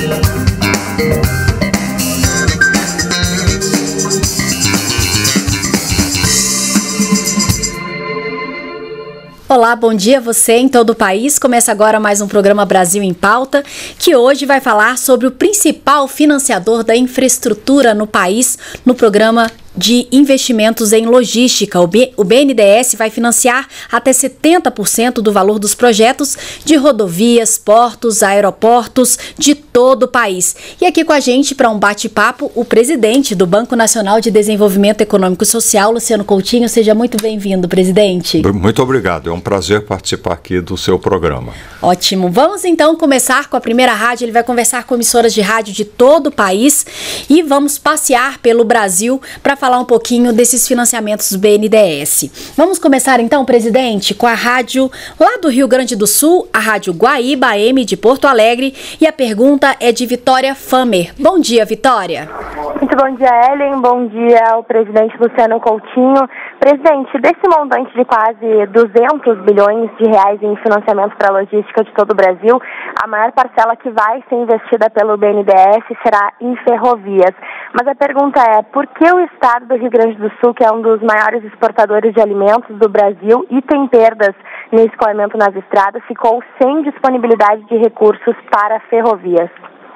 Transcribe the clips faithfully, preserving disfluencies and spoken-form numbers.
Olá, bom dia a você em todo o país. Começa agora mais um programa Brasil em Pauta, que hoje vai falar sobre o principal financiador da infraestrutura no país no programa de investimentos em logística. O, B, o B N D E S vai financiar até setenta por cento do valor dos projetos de rodovias, portos, aeroportos de todo o país. E aqui com a gente para um bate-papo, o presidente do Banco Nacional de Desenvolvimento Econômico e Social, Luciano Coutinho. Seja muito bem-vindo, presidente. Muito obrigado, é um prazer participar aqui do seu programa. Ótimo. Vamos então começar com a primeira rádio. Ele vai conversar com emissoras de rádio de todo o país e vamos passear pelo Brasil para falar falar um pouquinho desses financiamentos do B N D E S. Vamos começar então, presidente, com a rádio lá do Rio Grande do Sul, a rádio Guaíba A M de Porto Alegre, e a pergunta é de Vitória Famer. Bom dia, Vitória. Muito bom dia, Ellen. Bom dia ao presidente Luciano Coutinho. Presidente, desse montante de quase duzentos bilhões de reais em financiamento para a logística de todo o Brasil, a maior parcela que vai ser investida pelo B N D E S será em ferrovias. Mas a pergunta é, por que o Estado do Rio Grande do Sul, que é um dos maiores exportadores de alimentos do Brasil e tem perdas no escoamento nas estradas, ficou sem disponibilidade de recursos para ferrovias?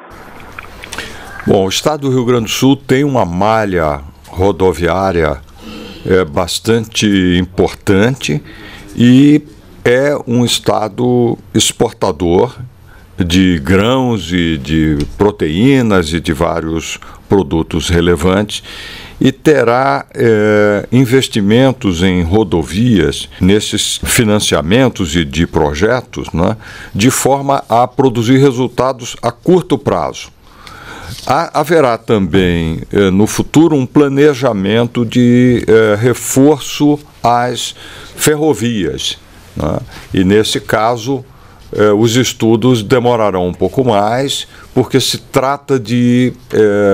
Bom, o Estado do Rio Grande do Sul tem uma malha rodoviária é, bastante importante e é um Estado exportador de grãos e de proteínas e de vários produtos relevantes e terá é, investimentos em rodovias, nesses financiamentos e de projetos, né, de forma a produzir resultados a curto prazo. Há, haverá também eh, no futuro um planejamento de eh, reforço às ferrovias, né? E nesse caso eh, os estudos demorarão um pouco mais, porque se trata de eh,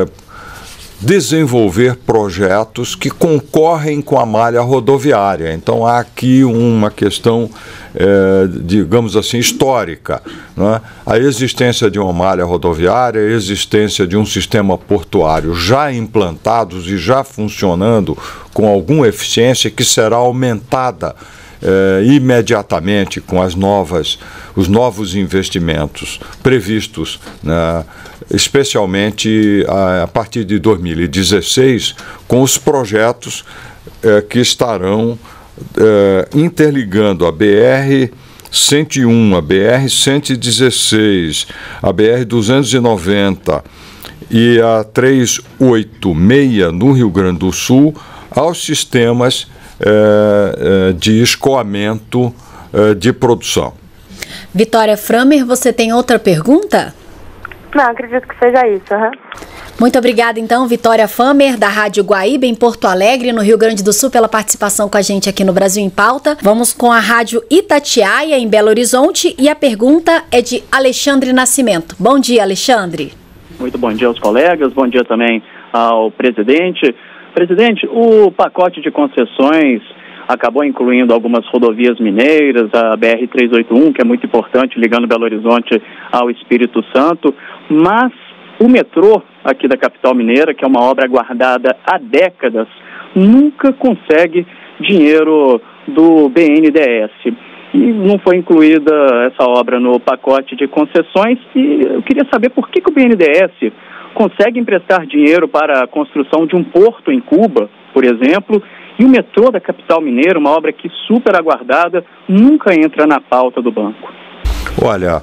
desenvolver projetos que concorrem com a malha rodoviária. Então há aqui uma questão, é, digamos assim, histórica, né? A existência de uma malha rodoviária, a existência de um sistema portuário já implantados e já funcionando com alguma eficiência que será aumentada É, imediatamente com as novas, os novos investimentos previstos, né, especialmente a, a partir de dois mil e dezesseis, com os projetos é, que estarão é, interligando a B R cento e um, a B R cento e dezesseis, a B R duzentos e noventa e a trezentos e oitenta e seis no Rio Grande do Sul aos sistemas É, é, de escoamento é, de produção. Vitória Framer, você tem outra pergunta? Não, acredito que seja isso. Uhum. Muito obrigada, então, Vitória Famer, da Rádio Guaíba, em Porto Alegre, no Rio Grande do Sul, pela participação com a gente aqui no Brasil em Pauta. Vamos com a Rádio Itatiaia, em Belo Horizonte, e a pergunta é de Alexandre Nascimento. Bom dia, Alexandre. Muito bom dia aos colegas, bom dia também ao presidente. Presidente, o pacote de concessões acabou incluindo algumas rodovias mineiras, a B R trezentos e oitenta e um, que é muito importante, ligando Belo Horizonte ao Espírito Santo, mas o metrô aqui da capital mineira, que é uma obra aguardada há décadas, nunca consegue dinheiro do B N D E S. E não foi incluída essa obra no pacote de concessões, e eu queria saber por que, que o B N D E S consegue emprestar dinheiro para a construção de um porto em Cuba, por exemplo, e o metrô da capital mineira, uma obra que super aguardada, nunca entra na pauta do banco. Olha,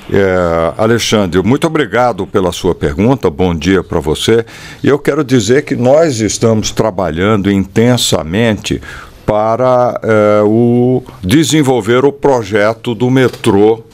é, Alexandre, muito obrigado pela sua pergunta, bom dia para você. E eu quero dizer que nós estamos trabalhando intensamente para é, o desenvolver o projeto do metrô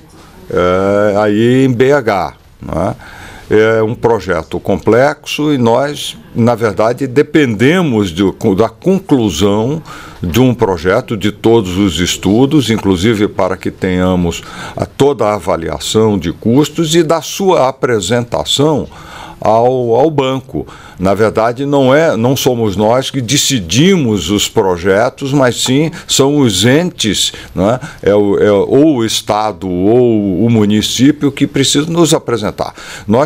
é, aí em B H, não é? É um projeto complexo e nós, na verdade, dependemos de, da conclusão de um projeto, de todos os estudos, inclusive para que tenhamos a, toda a avaliação de custos e da sua apresentação ao, ao banco. Na verdade, não, é, não somos nós que decidimos os projetos, mas sim são os entes, né? é o, é, ou o Estado ou o município que precisam nos apresentar. Nós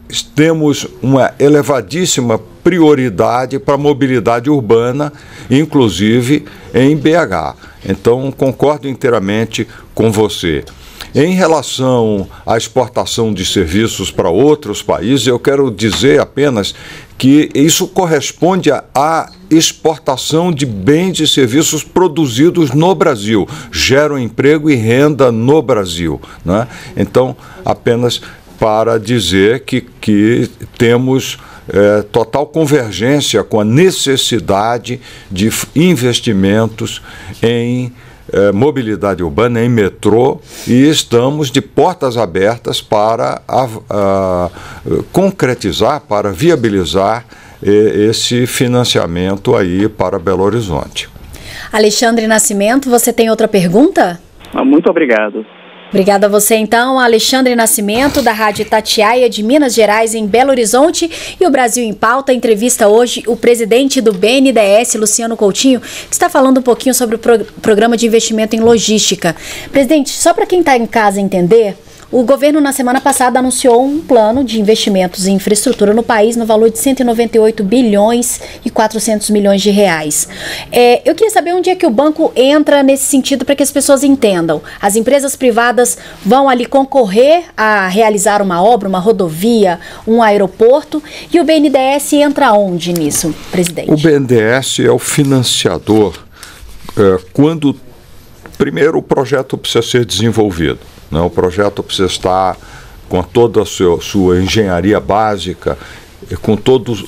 temos uma elevadíssima prioridade para a mobilidade urbana, inclusive em B H. Então, concordo inteiramente com você. Em relação à exportação de serviços para outros países, eu quero dizer apenas que isso corresponde à exportação de bens e serviços produzidos no Brasil, geram emprego e renda no Brasil, né? Então, apenas para dizer que, que temos é, total convergência com a necessidade de investimentos em é, mobilidade urbana, em metrô, e estamos de portas abertas para a, a, concretizar, para viabilizar é, esse financiamento aí para Belo Horizonte. Alexandre Nascimento, você tem outra pergunta? Muito obrigado. Obrigada a você, então, Alexandre Nascimento, da Rádio Itatiaia de Minas Gerais, em Belo Horizonte. E o Brasil em Pauta entrevista hoje o presidente do B N D E S, Luciano Coutinho, que está falando um pouquinho sobre o pro programa de investimento em logística. Presidente, só para quem está em casa entender, o governo, na semana passada, anunciou um plano de investimentos em infraestrutura no país no valor de cento e noventa e oito bilhões e quatrocentos milhões de reais. É, eu queria saber onde é que o banco entra nesse sentido para que as pessoas entendam. As empresas privadas vão ali concorrer a realizar uma obra, uma rodovia, um aeroporto, e o B N D E S entra onde nisso, presidente? O B N D E S é o financiador é, quando, primeiro, o projeto precisa ser desenvolvido. O projeto precisa estar com toda a sua, sua engenharia básica, com todos,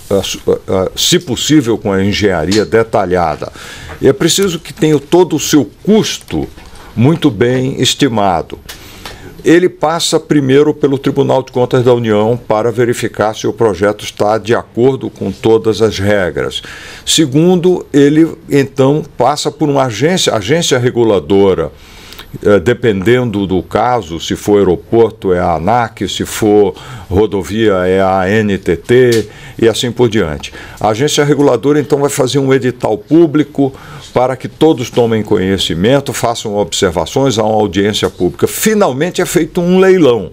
se possível, com a engenharia detalhada. E é preciso que tenha todo o seu custo muito bem estimado. Ele passa primeiro pelo Tribunal de Contas da União para verificar se o projeto está de acordo com todas as regras. Segundo, ele então passa por uma agência, agência reguladora. Dependendo do caso, se for aeroporto é a ANAC, se for rodovia é a A N T T e assim por diante. A agência reguladora então vai fazer um edital público para que todos tomem conhecimento, façam observações, há uma audiência pública. Finalmente é feito um leilão.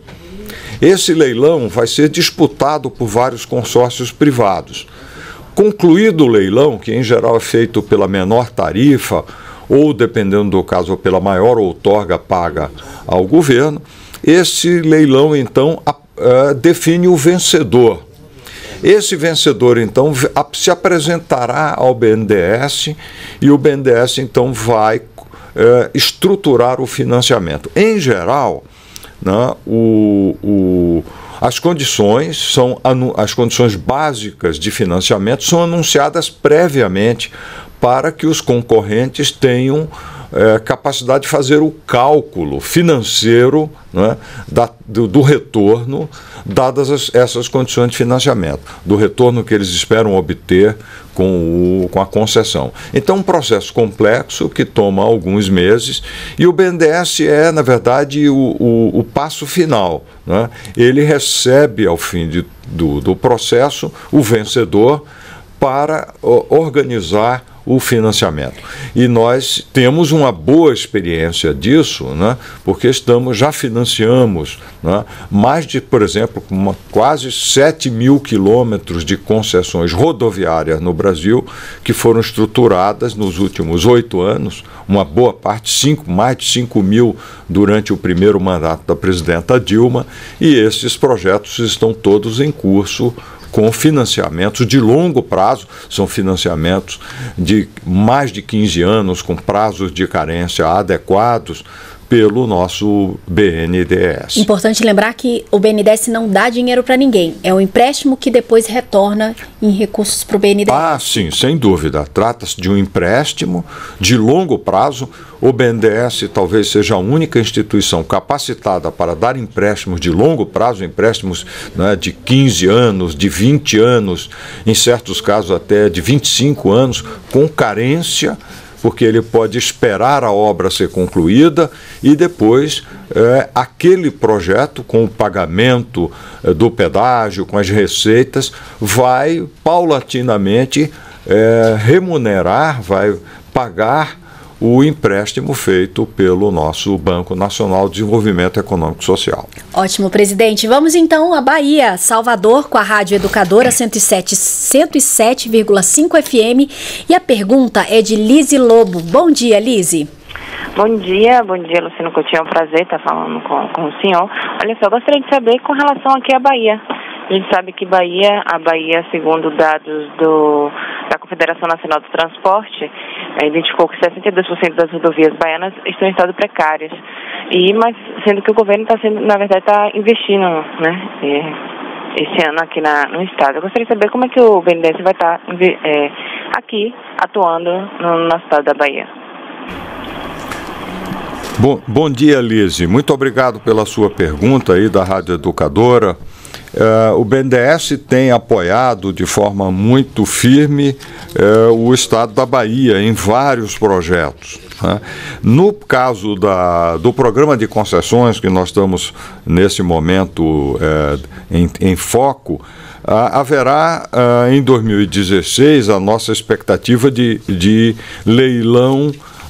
Esse leilão vai ser disputado por vários consórcios privados. Concluído o leilão, que em geral é feito pela menor tarifa, ou, dependendo do caso, pela maior outorga paga ao governo, esse leilão, então, a, a, define o vencedor. Esse vencedor, então, se apresentará ao B N D E S e o B N D E S, então, vai é, estruturar o financiamento. Em geral, né, o, o, as condições são as condições básicas de financiamento são anunciadas previamente para que os concorrentes tenham é, capacidade de fazer o cálculo financeiro, né, da, do, do retorno, dadas as, essas condições de financiamento, do retorno que eles esperam obter com, o, com a concessão. Então, um processo complexo que toma alguns meses, e o B N D E S é, na verdade, o, o, o passo final, né? Ele recebe, ao fim de, do, do processo, o vencedor para o, organizar o financiamento. E nós temos uma boa experiência disso, né, porque estamos, já financiamos, né, mais de, por exemplo, uma, quase sete mil quilômetros de concessões rodoviárias no Brasil, que foram estruturadas nos últimos oito anos, uma boa parte, cinco, mais de cinco mil durante o primeiro mandato da presidenta Dilma, e esses projetos estão todos em curso, com financiamentos de longo prazo, são financiamentos de mais de quinze anos, com prazos de carência adequados pelo nosso B N D E S. Importante lembrar que o B N D E S não dá dinheiro para ninguém, é um empréstimo que depois retorna em recursos para o B N D E S. Ah, sim, sem dúvida. Trata-se de um empréstimo de longo prazo. O B N D E S talvez seja a única instituição capacitada para dar empréstimos de longo prazo, empréstimos, né, de quinze anos, de vinte anos, em certos casos até de vinte e cinco anos, com carência, porque ele pode esperar a obra ser concluída e depois é, aquele projeto, com o pagamento é, do pedágio, com as receitas, vai paulatinamente é, remunerar, vai pagar o empréstimo feito pelo nosso Banco Nacional de Desenvolvimento Econômico e Social. Ótimo, presidente. Vamos então à Bahia, Salvador, com a Rádio Educadora cento e sete vírgula cinco F M. E a pergunta é de Lise Lobo. Bom dia, Lise. Bom dia, bom dia, Luciano Coutinho. É um prazer estar falando com, com o senhor. Olha só, eu gostaria de saber com relação aqui à Bahia. A gente sabe que Bahia, a Bahia, segundo dados do, da Confederação Nacional do Transporte, é, identificou que sessenta e dois por cento das rodovias baianas estão em estado precárias. E, mas sendo que o governo está sendo, na verdade, está investindo, né, é, esse ano aqui na, no estado. Eu gostaria de saber como é que o B N D E S vai estar é, aqui atuando no nosso estado da Bahia. Bom, bom dia, Lise. Muito obrigado pela sua pergunta aí da Rádio Educadora. Uh, o B N D E S tem apoiado de forma muito firme uh, o Estado da Bahia em vários projetos. Né? No caso da, do programa de concessões, que nós estamos nesse momento uh, em, em foco, Uh, haverá uh, em dois mil e dezesseis a nossa expectativa de, de leilão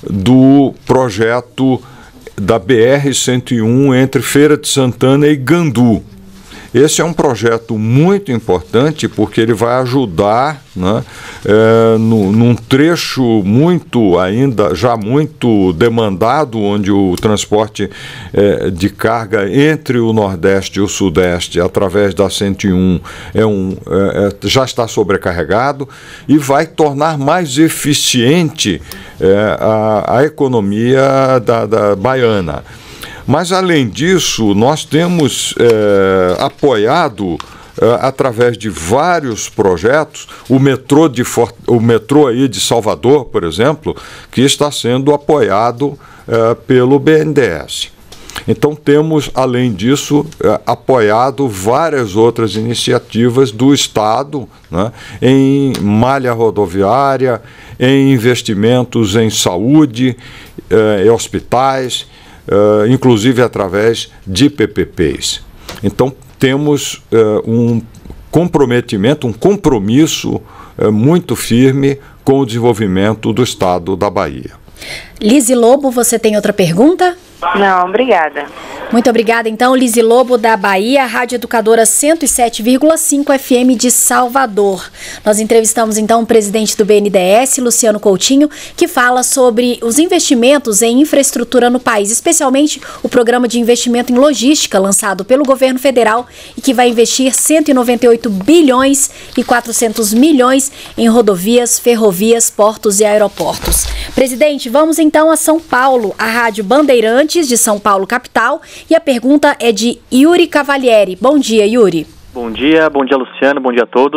do projeto da B R cento e um entre Feira de Santana e Gandu. Esse é um projeto muito importante porque ele vai ajudar, né, é, no, num trecho muito ainda, já muito demandado, onde o transporte é, de carga entre o Nordeste e o Sudeste, através da cento e um, é um, é, já está sobrecarregado e vai tornar mais eficiente é, a, a economia da, da baiana. Mas, além disso, nós temos é, apoiado, é, através de vários projetos, o metrô, de For- o metrô aí de Salvador, por exemplo, que está sendo apoiado é, pelo B N D E S. Então, temos, além disso, é, apoiado várias outras iniciativas do Estado, né, em malha rodoviária, em investimentos em saúde, é, em hospitais, Uh, inclusive através de P P Ps. Então, temos uh, um comprometimento, um compromisso uh, muito firme com o desenvolvimento do Estado da Bahia. Lise Lobo, você tem outra pergunta? Não, obrigada. Muito obrigada, então, Lise Lobo, da Bahia, Rádio Educadora cento e sete vírgula cinco F M de Salvador. Nós entrevistamos, então, o presidente do B N D E S, Luciano Coutinho, que fala sobre os investimentos em infraestrutura no país, especialmente o programa de investimento em logística lançado pelo governo federal e que vai investir cento e noventa e oito bilhões e quatrocentos milhões em rodovias, ferrovias, portos e aeroportos. Presidente, vamos então a São Paulo, a Rádio Bandeirantes de São Paulo, capital. E a pergunta é de Yuri Cavalieri. Bom dia, Yuri. Bom dia, bom dia, Luciano, bom dia a todos.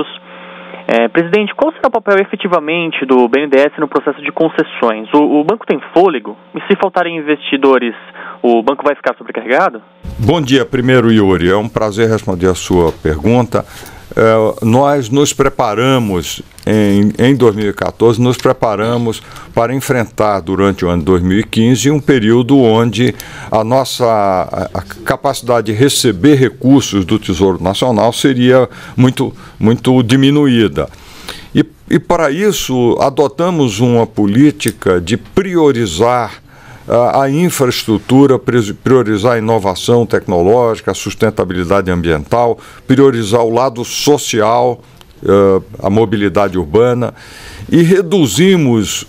É, presidente, qual será o papel efetivamente do B N D E S no processo de concessões? O, o banco tem fôlego? E se faltarem investidores, o banco vai ficar sobrecarregado? Bom dia, primeiro, Yuri. É um prazer responder a sua pergunta. É, nós nos preparamos, em, em dois mil e quatorze, nos preparamos para enfrentar durante o ano de dois mil e quinze um período onde a nossa a, a capacidade de receber recursos do Tesouro Nacional seria muito, muito diminuída. E, e para isso adotamos uma política de priorizar a infraestrutura, priorizar a inovação tecnológica, a sustentabilidade ambiental, priorizar o lado social, a mobilidade urbana, e reduzimos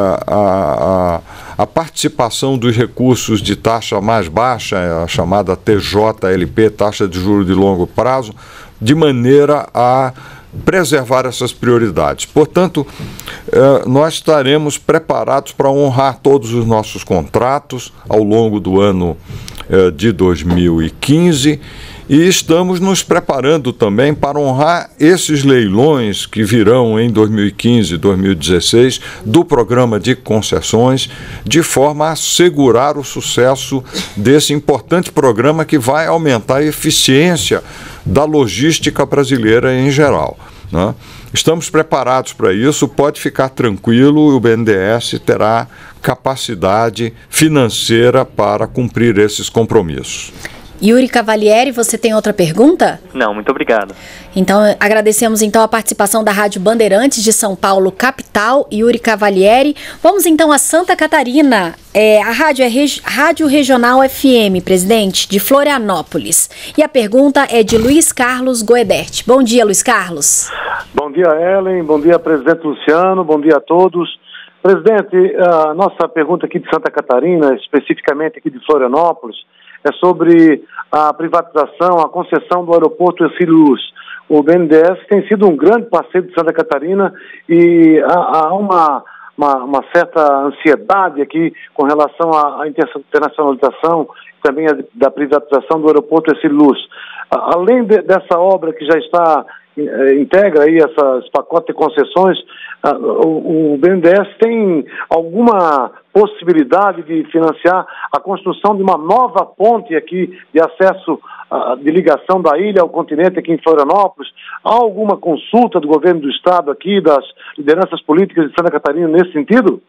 a, a, a participação dos recursos de taxa mais baixa, a chamada T J L P, taxa de juros de longo prazo, de maneira a preservar essas prioridades. Portanto, eh, nós estaremos preparados para honrar todos os nossos contratos ao longo do ano eh, de dois mil e quinze e estamos nos preparando também para honrar esses leilões que virão em dois mil e quinze e dois mil e dezesseis do programa de concessões, de forma a assegurar o sucesso desse importante programa que vai aumentar a eficiência da logística brasileira em geral, né? Estamos preparados para isso, pode ficar tranquilo, o B N D E S terá capacidade financeira para cumprir esses compromissos. Yuri Cavalieri, você tem outra pergunta? Não, muito obrigado. Então, agradecemos então a participação da Rádio Bandeirantes de São Paulo, capital, Yuri Cavalieri. Vamos então a Santa Catarina. É, a rádio é Regi- Rádio Regional F M, presidente, de Florianópolis. E a pergunta é de Luiz Carlos Goedert. Bom dia, Luiz Carlos. Bom dia, Ellen. Bom dia, presidente Luciano. Bom dia a todos. Presidente, a nossa pergunta aqui de Santa Catarina, especificamente aqui de Florianópolis, é sobre a privatização, a concessão do aeroporto Hercílio Luz. O B N D E S tem sido um grande parceiro de Santa Catarina e há, há uma, uma, uma certa ansiedade aqui com relação à, à internacionalização e também a, da privatização do aeroporto Hercílio Luz. A, além de, dessa obra que já está, integra aí essa, esse pacote de concessões, a, o, o B N D E S tem alguma possibilidade de financiar a construção de uma nova ponte aqui de acesso, uh, de ligação da ilha ao continente aqui em Florianópolis? Há alguma consulta do governo do estado aqui, das lideranças políticas de Santa Catarina nesse sentido?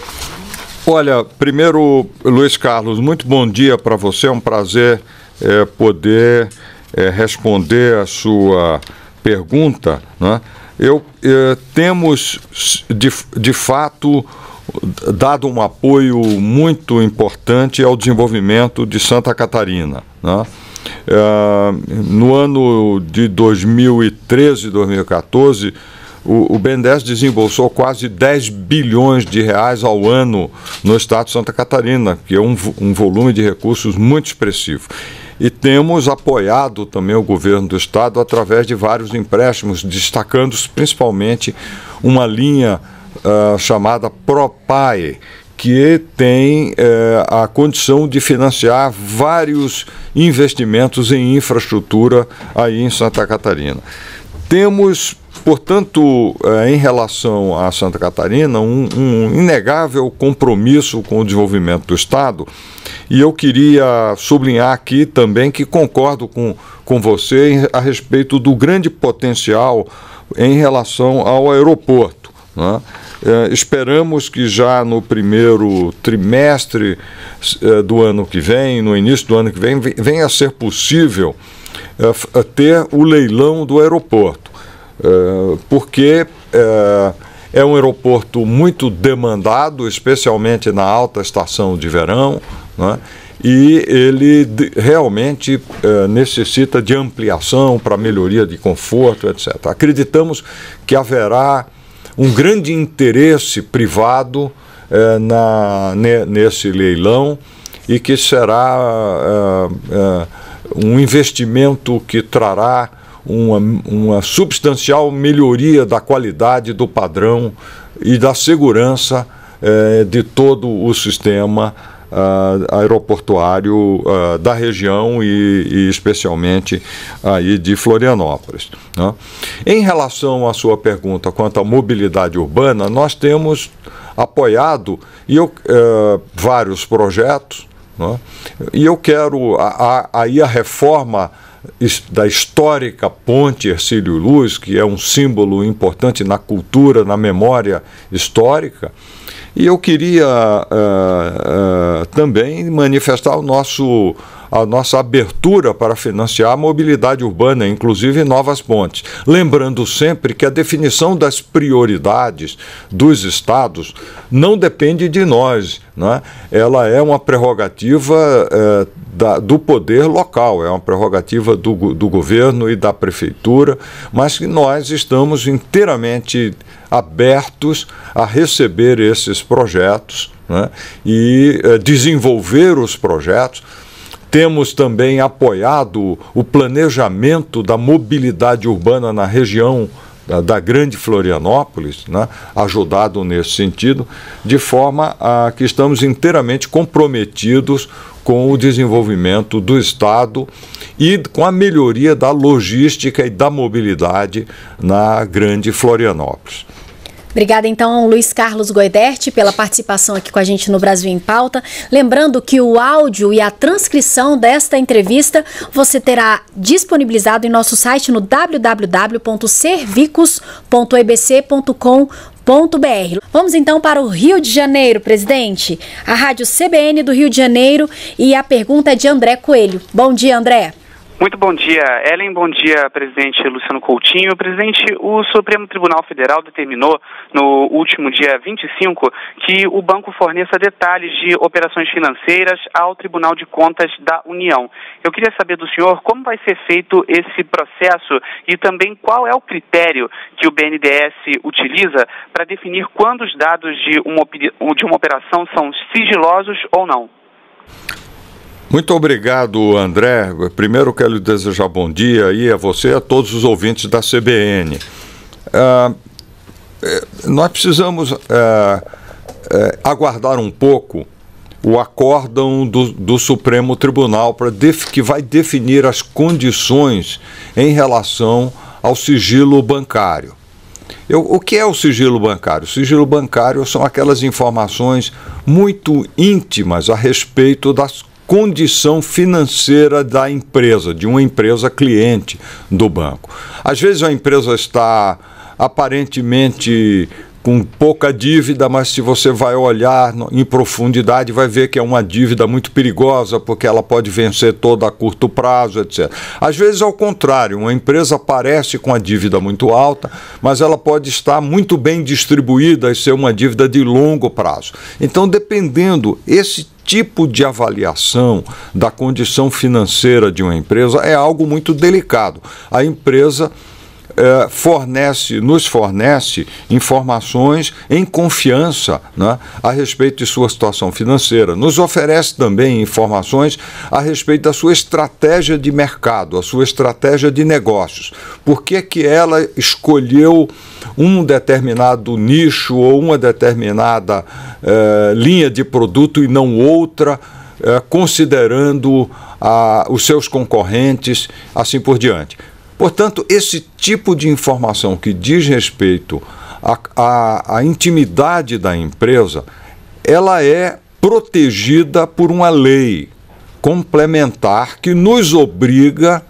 Olha, primeiro, Luiz Carlos, muito bom dia para você, é um prazer é, poder é, responder a sua pergunta, né? Eu, é, temos, de, de fato, dado um apoio muito importante ao desenvolvimento de Santa Catarina, né? Uh, no ano de dois mil e treze, dois mil e quatorze, o, o B N D E S desembolsou quase dez bilhões de reais ao ano no estado de Santa Catarina, que é um, um volume de recursos muito expressivo. E temos apoiado também o governo do estado através de vários empréstimos, destacando principalmente uma linha Uh, chamada PROPAE, que tem uh, a condição de financiar vários investimentos em infraestrutura aí em Santa Catarina. Temos, portanto, uh, em relação a Santa Catarina, um, um inegável compromisso com o desenvolvimento do estado, e eu queria sublinhar aqui também que concordo com, com você em, a respeito do grande potencial em relação ao aeroporto, né? É, esperamos que já no primeiro trimestre é, do ano que vem, no início do ano que vem, venha a ser possível é, ter o leilão do aeroporto, é, porque é, é um aeroporto muito demandado, especialmente na alta estação de verão, né? E ele de, realmente é, necessita de ampliação para melhoria de conforto, etcétera. Acreditamos que haverá um grande interesse privado eh, na, ne, nesse leilão e que será eh, eh, um investimento que trará uma, uma substancial melhoria da qualidade do padrão e da segurança eh, de todo o sistema Uh, aeroportuário uh, da região e, e especialmente aí de Florianópolis, né? Em relação à sua pergunta quanto à mobilidade urbana, nós temos apoiado e eu, uh, vários projetos, né? E eu quero a, a, aí a reforma da histórica ponte Hercílio Luz, que é um símbolo importante na cultura, na memória histórica. E eu queria uh, uh, também manifestar o nosso, a nossa abertura para financiar a mobilidade urbana, inclusive novas pontes. Lembrando sempre que a definição das prioridades dos estados não depende de nós, né? Ela é uma prerrogativa uh, da, do poder local, é uma prerrogativa do, do governo e da prefeitura, mas que nós estamos inteiramente abertos a receber esses projetos, né, e eh, desenvolver os projetos. Temos também apoiado o planejamento da mobilidade urbana na região da, da Grande Florianópolis, né, ajudado nesse sentido, de forma a que estamos inteiramente comprometidos com o desenvolvimento do estado e com a melhoria da logística e da mobilidade na Grande Florianópolis. Obrigada, então, Luiz Carlos Goedert, pela participação aqui com a gente no Brasil em Pauta. Lembrando que o áudio e a transcrição desta entrevista você terá disponibilizado em nosso site no w w w ponto servicos ponto e b c ponto com ponto b r. Vamos então para o Rio de Janeiro, presidente. A Rádio C B N do Rio de Janeiro, e a pergunta é de André Coelho. Bom dia, André. Muito bom dia, Ellen. Bom dia, presidente Luciano Coutinho. Presidente, o Supremo Tribunal Federal determinou no último dia vinte e cinco que o banco forneça detalhes de operações financeiras ao Tribunal de Contas da União. Eu queria saber do senhor como vai ser feito esse processo e também qual é o critério que o B N D E S utiliza para definir quando os dados de uma, de uma operação são sigilosos ou não. Muito obrigado, André. Primeiro quero lhe desejar bom dia aí a você e a todos os ouvintes da C B N. Uh, nós precisamos uh, uh, aguardar um pouco o acórdão do, do Supremo Tribunal para def, que vai definir as condições em relação ao sigilo bancário. Eu, o que é o sigilo bancário? O sigilo bancário são aquelas informações muito íntimas a respeito das condição financeira da empresa, de uma empresa cliente do banco. Às vezes a empresa está aparentemente com pouca dívida, mas se você vai olhar em profundidade, vai ver que é uma dívida muito perigosa, porque ela pode vencer toda a curto prazo, etcétera. Às vezes, ao contrário, uma empresa aparece com a dívida muito alta, mas ela pode estar muito bem distribuída e ser uma dívida de longo prazo. Então, dependendo, esse tipo de avaliação da condição financeira de uma empresa é algo muito delicado. A empresa Eh, fornece, nos fornece informações em confiança, né, a respeito de sua situação financeira. Nos oferece também informações a respeito da sua estratégia de mercado, a sua estratégia de negócios. Por que que ela escolheu um determinado nicho ou uma determinada eh, linha de produto e não outra, eh, considerando ah, os seus concorrentes, assim por diante. Portanto, esse tipo de informação que diz respeito à, à, à intimidade da empresa, ela é protegida por uma lei complementar que nos obriga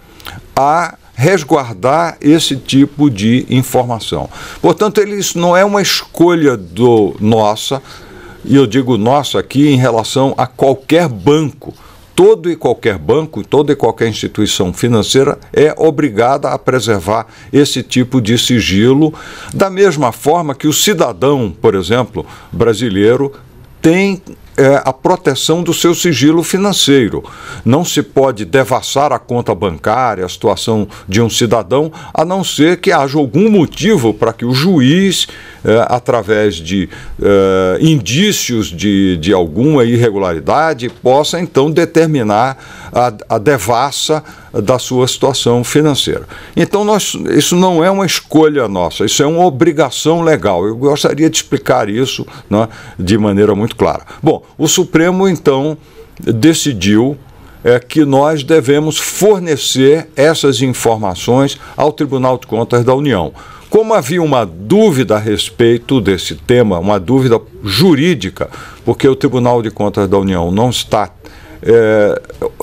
a resguardar esse tipo de informação. Portanto, ele, isso não é uma escolha do nossa, e eu digo nossa aqui em relação a qualquer banco. Todo e qualquer banco, toda e qualquer instituição financeira é obrigada a preservar esse tipo de sigilo, da mesma forma que o cidadão, por exemplo, brasileiro, tem é, a proteção do seu sigilo financeiro. Não se pode devassar a conta bancária, a situação de um cidadão, a não ser que haja algum motivo para que o juiz, é, através de é, indícios de, de alguma irregularidade, possa então determinar a, a devassa da sua situação financeira. Então, nós, isso não é uma escolha nossa, isso é uma obrigação legal. Eu gostaria de explicar isso, né, de maneira muito clara. Bom, o Supremo, então, decidiu é, que nós devemos fornecer essas informações ao Tribunal de Contas da União. Como havia uma dúvida a respeito desse tema, uma dúvida jurídica, porque o Tribunal de Contas da União não está é,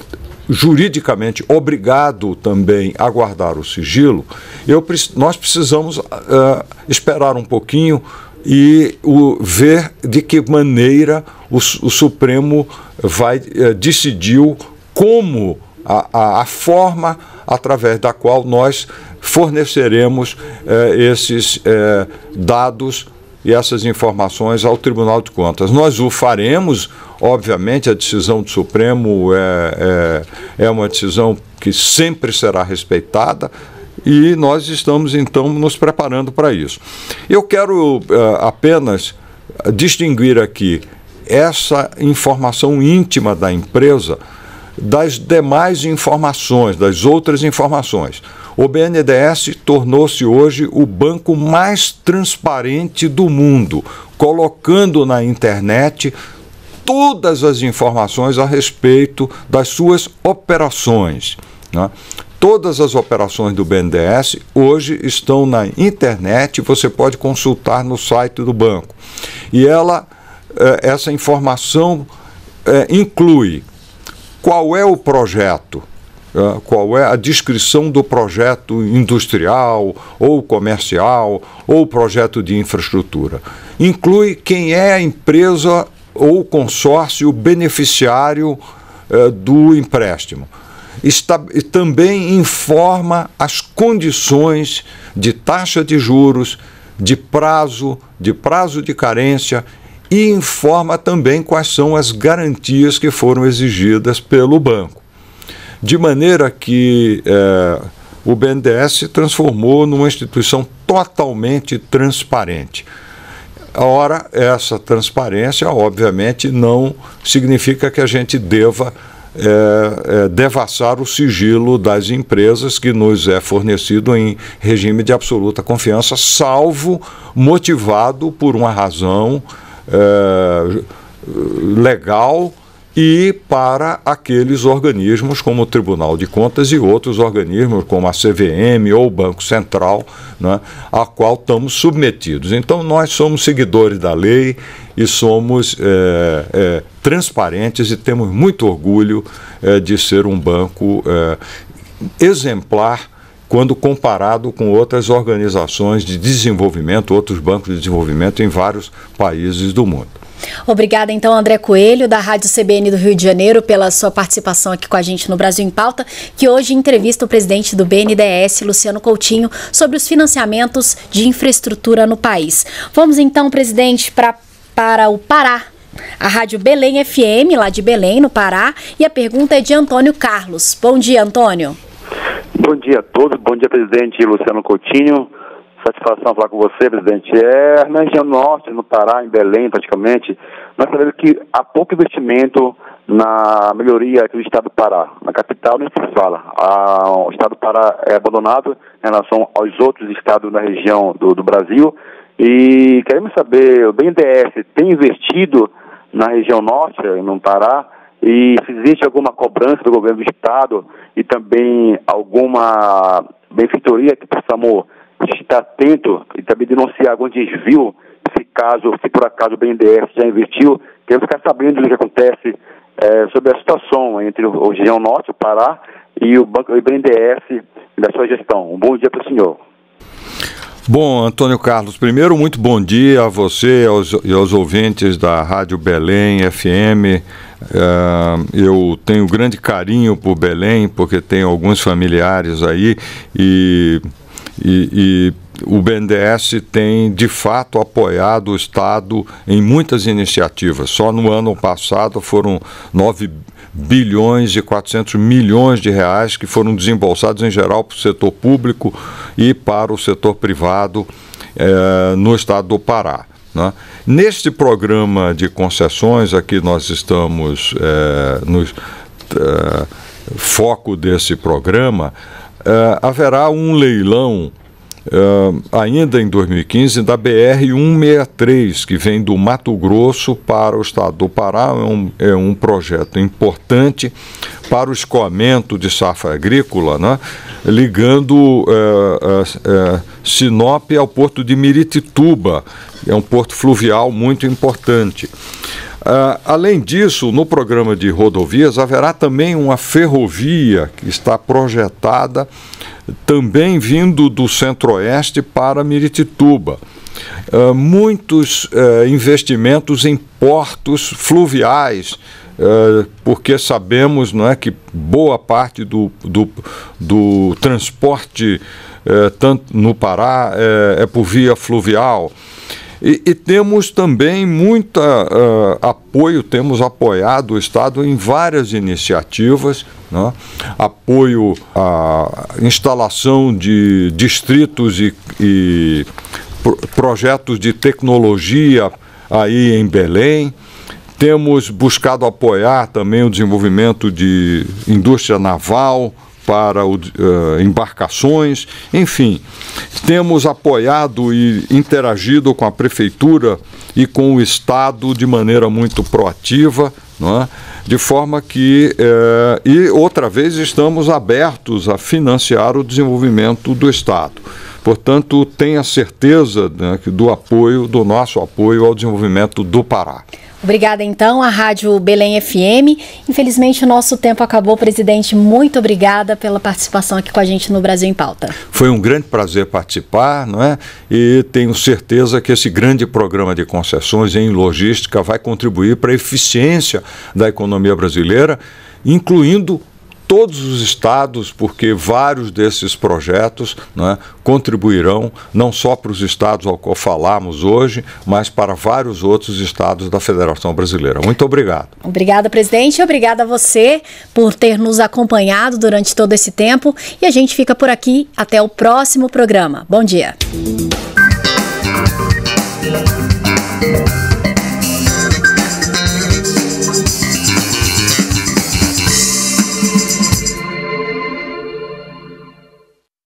juridicamente obrigado também a guardar o sigilo, eu, nós precisamos uh, esperar um pouquinho e o, ver de que maneira o, o Supremo vai uh, decidiu como a, a, a forma através da qual nós forneceremos uh, esses uh, dados e essas informações ao Tribunal de Contas. Nós o faremos, obviamente, a decisão do Supremo é, é, é uma decisão que sempre será respeitada e nós estamos, então, nos preparando para isso. Eu quero uh, apenas distinguir aqui essa informação íntima da empresa das demais informações, das outras informações. O B N D E S tornou-se hoje o banco mais transparente do mundo, colocando na internet todas as informações a respeito das suas operações, né? Todas as operações do B N D E S hoje estão na internet, você pode consultar no site do banco. E ela, essa informação inclui qual é o projeto uh, qual é a descrição do projeto industrial ou comercial ou projeto de infraestrutura. Inclui quem é a empresa ou consórcio beneficiário uh, do empréstimo. Está, e também informa as condições de taxa de juros, de prazo, de prazo de carência, e informa também quais são as garantias que foram exigidas pelo banco. De maneira que eh, o B N D E S se transformou numa instituição totalmente transparente. Ora, essa transparência, obviamente, não significa que a gente deva É, é, devassar o sigilo das empresas que nos é fornecido em regime de absoluta confiança, salvo motivado por uma razão é, legal e para aqueles organismos como o Tribunal de Contas e outros organismos como a C V M ou o Banco Central, né, a qual estamos submetidos. Então nós somos seguidores da lei e somos é, é, transparentes e temos muito orgulho é, de ser um banco é, exemplar quando comparado com outras organizações de desenvolvimento, outros bancos de desenvolvimento em vários países do mundo. Obrigada, então, André Coelho, da Rádio C B N do Rio de Janeiro, pela sua participação aqui com a gente no Brasil em Pauta, que hoje entrevista o presidente do B N D E S, Luciano Coutinho, sobre os financiamentos de infraestrutura no país. Vamos, então, presidente, pra, para o Pará, a Rádio Belém F M, lá de Belém, no Pará, e a pergunta é de Antônio Carlos. Bom dia, Antônio. Bom dia a todos, bom dia, presidente Luciano Coutinho. Satisfação falar com você, presidente. É, na região norte, no Pará, em Belém, praticamente, nós sabemos que há pouco investimento na melhoria aqui do estado do Pará. Na capital nem se fala. A, o estado do Pará é abandonado em relação aos outros estados da região do, do Brasil. E queremos saber, o B N D E S tem investido na região norte, no Pará, e se existe alguma cobrança do governo do estado e também alguma benfeitoria que possamos estar atento e também denunciar algum desvio, se caso, se por acaso o B N D E S já investiu, queremos ficar sabendo do que acontece é, sobre a situação entre o, o região norte, o Pará, e o, banco, o B N D E S e da sua gestão. Um bom dia para o senhor. Bom, Antônio Carlos, primeiro, muito bom dia a você aos, e aos ouvintes da Rádio Belém F M. Uh, eu tenho grande carinho por Belém, porque tenho alguns familiares aí e... E, e o B N D E S tem, de fato, apoiado o Estado em muitas iniciativas. Só no ano passado foram nove bilhões e quatrocentos milhões de reais que foram desembolsados, em geral, para o setor público e para o setor privado eh, no Estado do Pará, né? Neste programa de concessões, aqui nós estamos eh, no eh, foco desse programa. Uh, haverá um leilão uh, ainda em dois mil e quinze da B R cento e sessenta e três, que vem do Mato Grosso para o estado do Pará. É um, é um projeto importante para o escoamento de safra agrícola, né, ligando uh, uh, uh, Sinop ao porto de Miritituba, é um porto fluvial muito importante. Uh, além disso, no programa de rodovias, haverá também uma ferrovia que está projetada, também vindo do centro-oeste para Miritituba. Uh, muitos uh, investimentos em portos fluviais, uh, porque sabemos, não é, que boa parte do, do, do transporte uh, tanto no Pará uh, é por via fluvial. E, e temos também muito uh, apoio, temos apoiado o Estado em várias iniciativas, né? Apoio à instalação de distritos e, e pro, projetos de tecnologia aí em Belém. Temos buscado apoiar também o desenvolvimento de indústria naval para o, uh, embarcações, enfim, temos apoiado e interagido com a Prefeitura e com o Estado de maneira muito proativa, não é? De forma que, uh, e outra vez, estamos abertos a financiar o desenvolvimento do Estado. Portanto, tenha certeza, né, do apoio, do nosso apoio ao desenvolvimento do Pará. Obrigada, então, à Rádio Belém F M. Infelizmente, o nosso tempo acabou, presidente. Muito obrigada pela participação aqui com a gente no Brasil em Pauta. Foi um grande prazer participar, não é? E tenho certeza que esse grande programa de concessões em logística vai contribuir para a eficiência da economia brasileira, incluindo todos os estados, porque vários desses projetos, né, contribuirão não só para os estados ao qual falamos hoje, mas para vários outros estados da Federação Brasileira. Muito obrigado. Obrigada, presidente. Obrigada a você por ter nos acompanhado durante todo esse tempo. E a gente fica por aqui. Até o próximo programa. Bom dia.